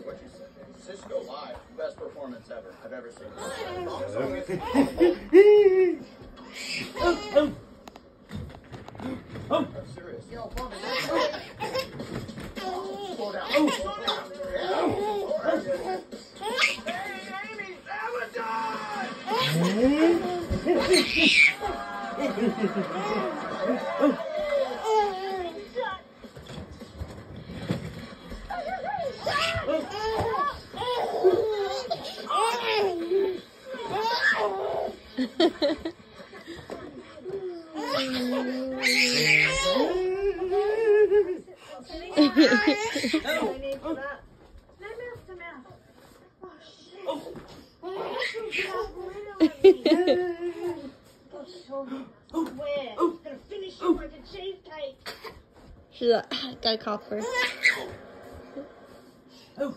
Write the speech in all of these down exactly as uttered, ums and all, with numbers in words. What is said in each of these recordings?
what you said. Cisco live, best performance ever I've ever seen. Oh, oh. Oh. I'm serious. Yo, Bobby, slow down. Oh. Slow down. Yeah. Hey, Amy, sabotage! Oh. She's like, gotta cough first. Oh.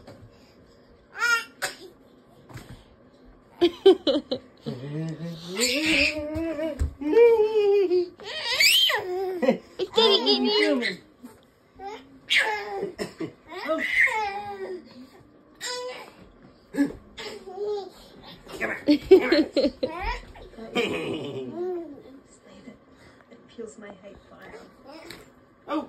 It's getting in you. Oh. It peels my hate fire. Oh.